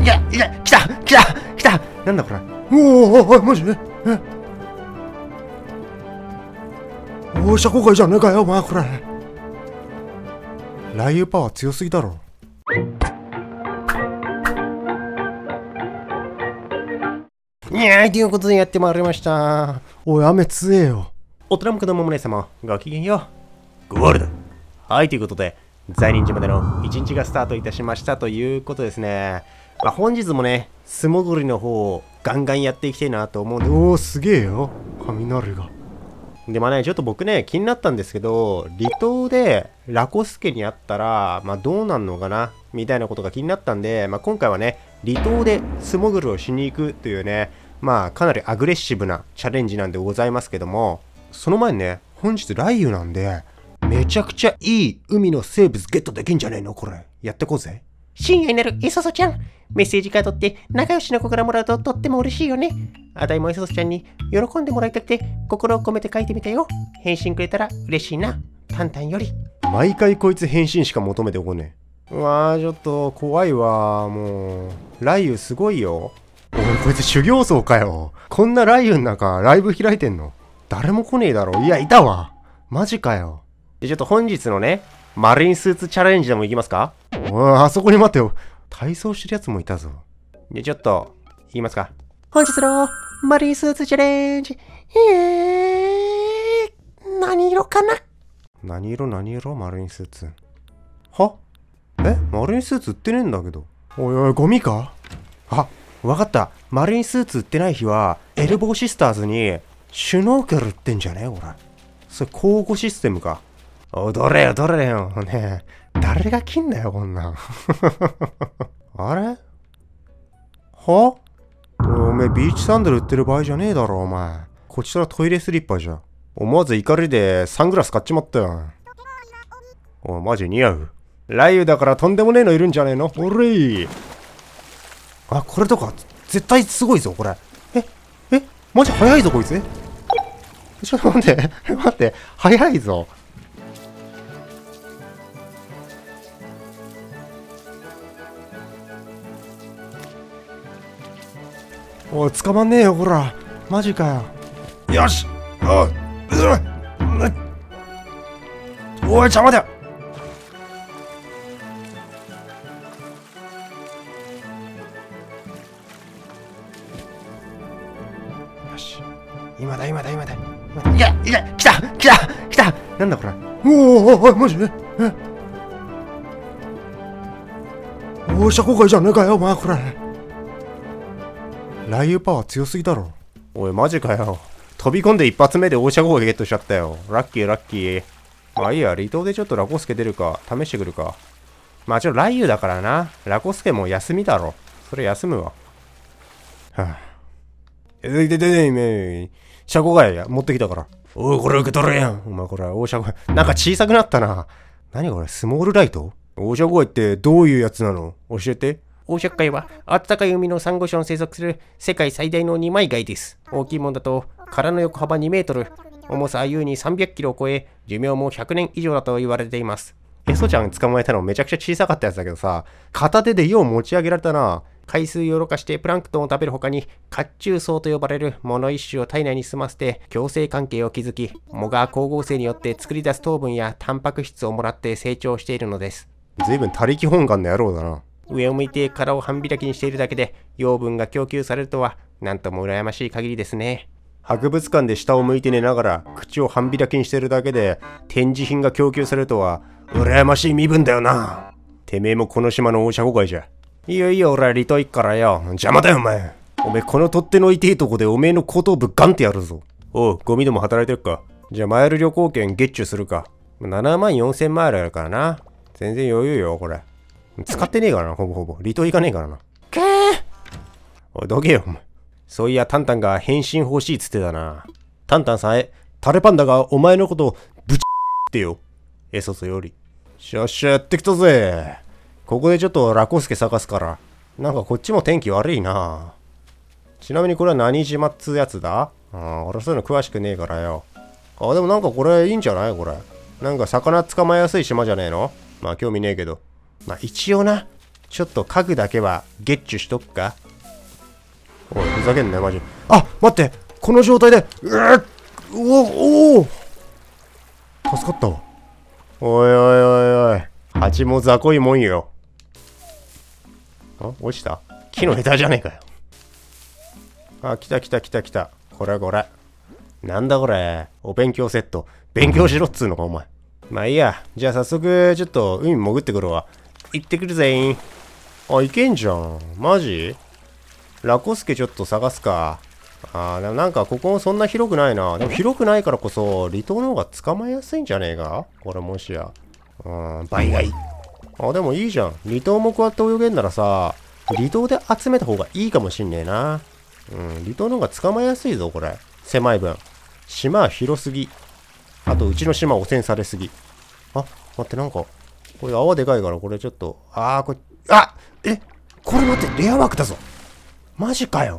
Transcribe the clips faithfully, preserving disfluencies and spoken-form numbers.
いやいや、来た来た来た。なんだこれ。おおおい、マジで。えおー、車庫外じゃねえかよ、お前これ。雷雨パワー強すぎだろ。いやー、ということでやってまいりました。おい、雨強えよ。大人も子供も皆様、ごきげんよう。ゴールド。はい、ということで、在臨時までの一日がスタートいたしましたということですね。まあ、本日もね、素潜りの方をガンガンやっていきたいなと思うんで、おー、すげえよ。雷が。で、まあね、ちょっと僕ね、気になったんですけど、離島でラコスケにあったら、まあどうなんのかなみたいなことが気になったんで、まあ今回はね、離島で素潜りをしに行くというね、まあかなりアグレッシブなチャレンジなんでございますけども、その前にね、本日雷雨なんで、めちゃくちゃいい海の生物ゲットできんじゃねえのこれ。やってこうぜ。 深夜になるエソソちゃん。メッセージカードって仲良しの子からもらうととっても嬉しいよね。あたいもエソソちゃんに喜んでもらいたくて心を込めて書いてみたよ。返信くれたら嬉しいな。タンタンより。 毎回こいつ返信しか求めてこねえ。うわー、ちょっと怖いわ。もう、雷雨すごいよ。おい、こいつ修行僧かよ。こんな雷雨の中、ライブ開いてんの誰も来ねえだろ。いや、いたわ。マジかよ。で、ちょっと本日のね、マリンスーツチャレンジでもいきますか？おい、あそこに待ってよ。体操してるやつもいたぞ。で、ちょっと、言いますか。 本日のマリンスーツチャレンジ。えー、何色かな？ 何色何色マリンスーツ。は？え？マリンスーツ売ってねえんだけど。おいおい、ゴミか？あ、わかった。マリンスーツ売ってない日は、エルボーシスターズに、シュノーケル売ってんじゃねえ？ほら。それ交互システムか。踊れよ、踊れよ。ねえ。誰が着んだよ、こんなん。あれは？おめえ、ビーチサンダル売ってる場合じゃねえだろ、お前。こちらトイレスリッパじゃ。思わず怒りでサングラス買っちまったよ。おい、マジ似合う。雷雨だからとんでもねえのいるんじゃねえの？おれい。あ、これとか、絶対すごいぞ、これ。ええマジ早いぞ、こいつ。ちょっと待って、待って、早いぞ。おい、捕まんねえよ、ほら。マジかよ。よし。おい、おい、邪魔だよ。よし。今だ、今だ、今だ。いや、いや、来た来た来た。なんだこれ。おおおい、マジで。えおい、車庫外じゃねえかよ、お前これ。雷雨パワー強すぎだろ。おい、マジかよ。飛び込んで一発目でオーシャゴーゲットしちゃったよ。ラッキーラッキー。まあいいや、離島でちょっとラコスケ出るか試してくるか。まあちょっと雷雨だからな。ラコスケも休みだろ。それ休むわ。はぁ、え、でででめ車庫外や持ってきたから。おい、これ受け取れやん。お前これオーシャゴー、なんか小さくなったな。何これ、スモールライト？オーシャゴーってどういうやつなの？教えて。 オーシャ海は暖かい海のサンゴ礁に生息する世界最大の二枚貝です。大きいもんだと殻の横幅にメートル、重さ優にさんびゃくキロを超え、寿命もひゃくねん以上だと言われています。 エソちゃん捕まえたのめちゃくちゃ小さかったやつだけどさ、片手でよう持ち上げられたな。 海水をろ過してプランクトンを食べる他に、褐虫藻と呼ばれる藻の一種を体内に住ませて共生関係を築き、藻が光合成によって作り出す糖分やタンパク質をもらって成長しているのです。 ずいぶん他力本願の野郎だな。 上を向いて殻を半開きにしているだけで養分が供給されるとは、なんとも羨ましい限りですね。 博物館で下を向いて寝ながら口を半開きにしてるだけで展示品が供給されるとは、羨ましい身分だよな。てめえもこの島のオーシャゴガイじゃ。いいよいいよ、俺は離島行くからよ。邪魔だよお前。おめえこの取っ手の痛いとこでおめえの後頭部ガンってやるぞ。おう、ゴミでも働いてるか。じゃあマイル旅行券ゲッチュするか。ななまんよんせんマイルあるからな。全然余裕よこれ。使ってねえからな、ほぼほぼ。離島行かねえからな。 くー。 おい、どけよ、お前。そういや、タンタンが返信欲しいっつってたな。タンタンさえ、タレパンダがお前のことぶちってよ。えそそより。しゃっしゃやってきたぜ。ここでちょっとラコスケ探すから。なんかこっちも天気悪いな。ちなみにこれは何島っつうやつだ？ああ、俺そういうの詳しくねえからよ。あ、でもなんかこれいいんじゃないこれ。なんか魚捕まえやすい島じゃねえの？まあ興味ねえけど。まあ一応な、 ちょっと家具だけはゲッチュしとくか。おい、ふざけんなよ、マジ。あ、待って、この状態で、うわっ、おお、助かったわ。おいおいおいおい、蜂も雑魚いもんよ。あ、落ちた？木の枝じゃねえかよ。あ、来た来た来た来た。これこれ。なんだこれ。お勉強セット。勉強しろっつうのか、お前。まあいいや。じゃあ早速、ちょっと海潜ってくるわ。行ってくるぜー。あ、いけんじゃん。マジ？ラコスケちょっと探すか。あー、でもなんかここもそんな広くないな。でも広くないからこそ、離島の方が捕まえやすいんじゃねえか？これもしや。うん、倍がいい。あ、でもいいじゃん。離島もこうやって泳げんならさ、離島で集めた方がいいかもしんねえな。うん、離島の方が捕まえやすいぞ、これ。狭い分。島は広すぎ。あと、うちの島汚染されすぎ。あ、待って、なんか、これ泡でかいから、これちょっと、あー、これ、あえこれ待って、レア枠だぞ。マジかよ。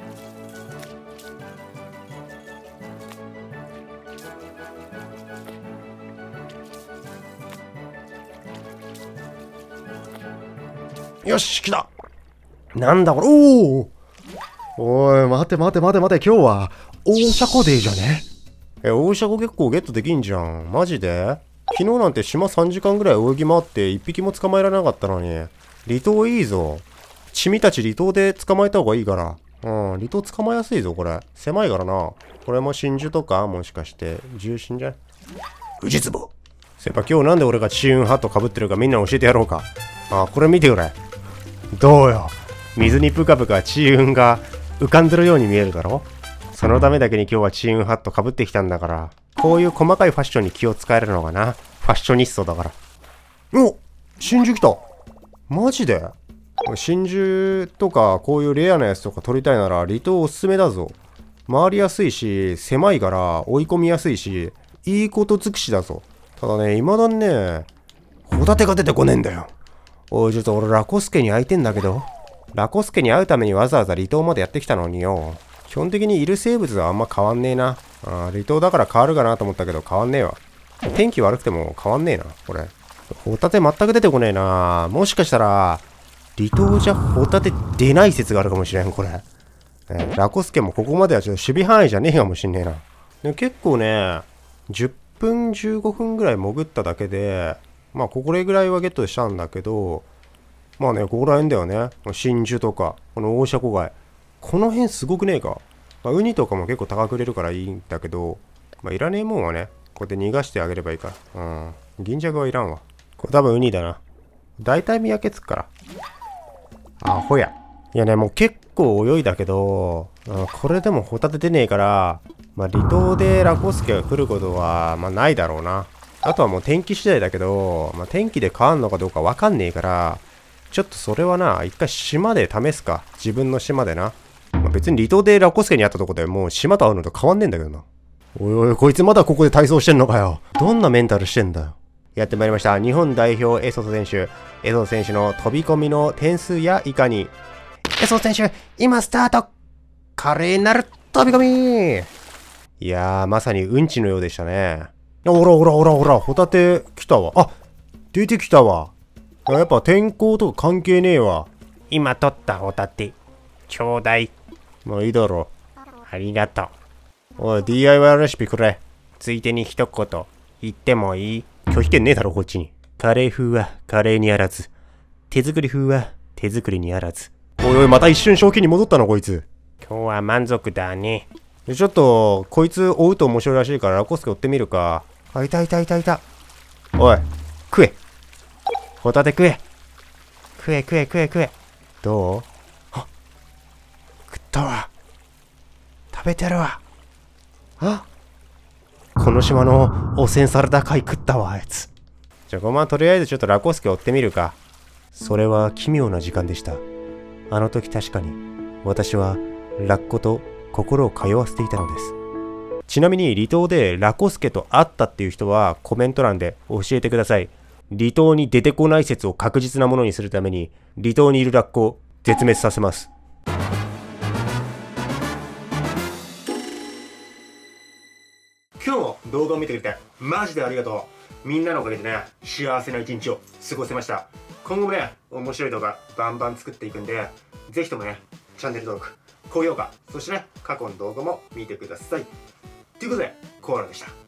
よし、来た。なんだこれ、おお。おい、待て待て待て待て、今日は、大シャコデーじゃね？え、大シャコ結構ゲットできんじゃん。マジで？昨日なんて島さんじかんぐらい泳ぎ回っていっぴきも捕まえられなかったのに。離島いいぞ。チミたち離島で捕まえた方がいいから。うん、離島捕まえやすいぞ、これ。狭いからな。これも真珠とかもしかして、重心じゃん。ウジツボ。そういえば今日なんで俺がチーンハット被ってるかみんな教えてやろうか。あ、これ見てくれ。どうよ。水にプカプカチーンが浮かんでるように見えるだろ？そのためだけに今日はチーンハット被ってきたんだから。こういう細かいファッションに気を使えるのかな。ファッショニストだから。お！真珠来た。マジで？真珠とかこういうレアなやつとか取りたいなら離島おすすめだぞ。回りやすいし、狭いから追い込みやすいし、いいこと尽くしだぞ。ただね、未だにね、ホタテが出てこねえんだよ。おい、ちょっと俺ラコスケに会いてんだけど。ラコスケに会うためにわざわざ離島までやってきたのによ。基本的にいる生物はあんま変わんねえな。あ、離島だから変わるかなと思ったけど変わんねえわ。天気悪くても変わんねえな、これ。ホタテ全く出てこねえな。もしかしたら、離島じゃホタテ出ない説があるかもしれん、これ。ね、ラコスケもここまではちょっと守備範囲じゃねえかもしんねえな。で結構ね、じゅっぷんじゅうごふんぐらい潜っただけで、まあこれぐらいはゲットしたんだけど、まあね、ここら辺だよね。真珠とか、この大シャコ貝。この辺すごくねえか。まあ、ウニとかも結構高く売れるからいいんだけど、まあいらねえもんはね、こうやって逃がしてあげればいいから。うん。銀尺はいらんわ。これ多分ウニだな。大体見分けつくから。アホや。いやね、もう結構泳いだけど、これでもホタテ出ねえから、まあ離島でラコスケが来ることは、まあないだろうな。あとはもう天気次第だけど、まあ天気で変わんのかどうかわかんねえから、ちょっとそれはな、一回島で試すか。自分の島でな。まあ、別に離島でラコスケに会ったとこでもう島と会うのと変わんねえんだけどな。おいおい、こいつまだここで体操してんのかよ。どんなメンタルしてんだよ。やってまいりました。日本代表エソト選手。エソト選手の飛び込みの点数やいかに。エソト選手、今スタート。華麗なる飛び込み。いやー、まさにうんちのようでしたね。ほらほらほらほら、ホタテ来たわ。あ、出てきたわ。やっぱ天候とか関係ねえわ。 今取ったホタテ、ちょうだい。 まあいいだろう。ありがとう。おい、ディーアイワイ レシピくれ。 ついでに一言、言ってもいい？ 拒否権ねえだろ、こっちに。カレー風はカレーにあらず。手作り風は手作りにあらず。おいおい、また一瞬正気に戻ったの、こいつ。 今日は満足だね。 ちょっと、こいつ追うと面白いらしいからラコスケ追ってみるか。あ、いたいたいたいた。おい、食え。ホタテ食え。 食え食え食え食え。 どう？あ、食ったわ。食べてるわ。あ、この島の汚染された貝食ったわ、あいつ。じゃあごまんとりあえずちょっとラコスケ追ってみるか。それは奇妙な時間でした。あの時確かに私はラッコと心を通わせていたのです。ちなみに離島でラコスケと会ったっていう人はコメント欄で教えてください。離島に出てこない説を確実なものにするために離島にいるラッコを絶滅させます。今日も動画を見てくれてマジでありがとう。みんなのおかげでね、幸せな一日を過ごせました。 今後もね、面白い動画バンバン作っていくんで、ぜひともね、チャンネル登録、高評価、そしてね、過去の動画も見てください。ということで、コーラでした。